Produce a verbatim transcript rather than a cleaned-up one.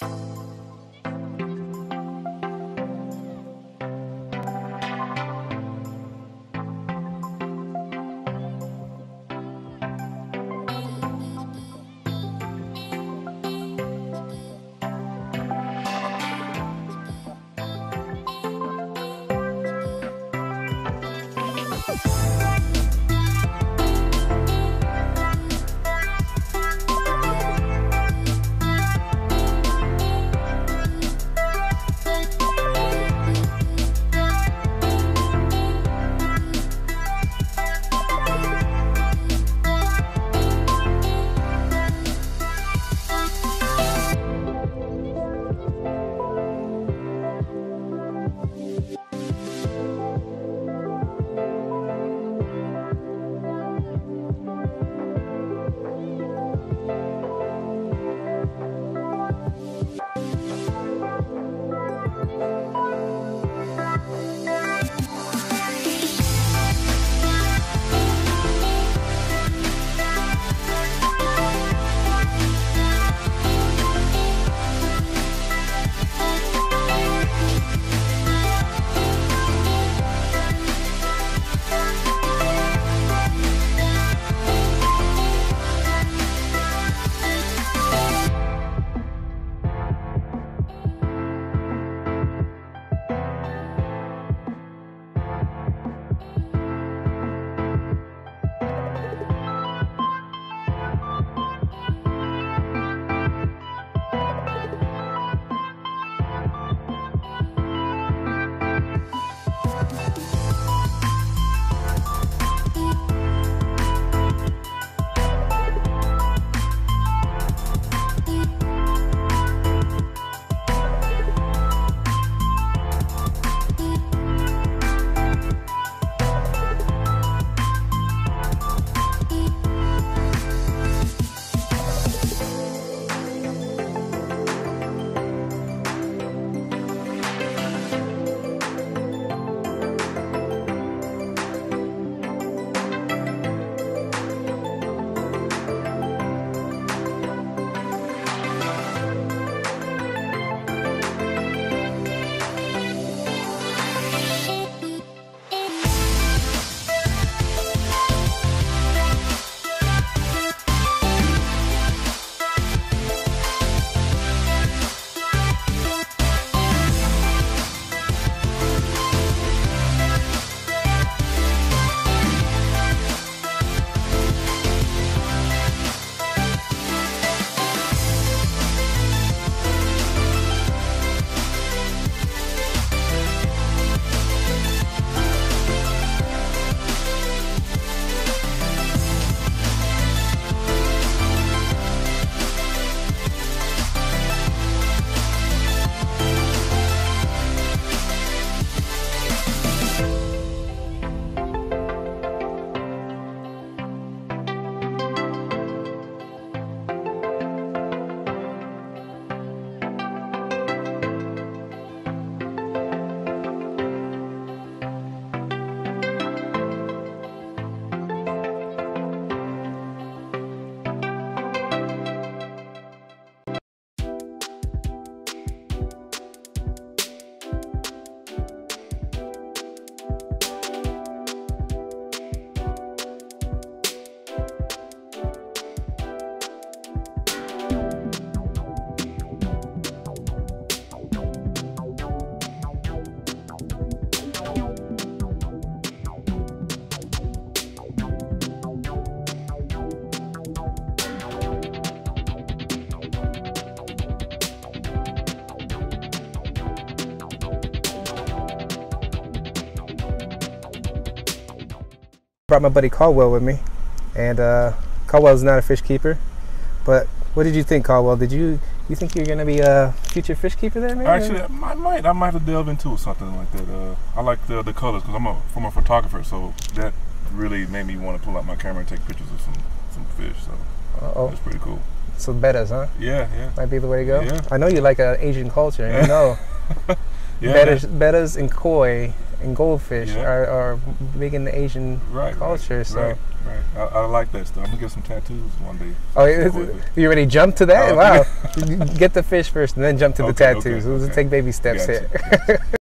brought my buddy Caldwell with me, and uh, Caldwell's not a fish keeper, but what did you think, Caldwell? Did you you think you're gonna be a future fish keeper there, maybe? Actually, I might. I might have to delve into something like that. Uh, I like the the colors because I'm a from a photographer, so that really made me want to pull out my camera and take pictures of some some fish. So uh, uh-oh, that's pretty cool. So Bettas, huh? Yeah, yeah. Might be the way to go. Yeah. I know you like uh, Asian culture. You know, yeah, Bettas, Bettas and koi and goldfish Yeah. are, are big in the Asian right, culture. Right, so. right, right. I, I like that stuff. I'm gonna get some tattoos one day. Oh, is it, you ready to jump to that? Uh, Wow. Get the fish first and then jump to the Okay, tattoos. okay, We'll just okay. take baby steps Gotcha, here. gotcha.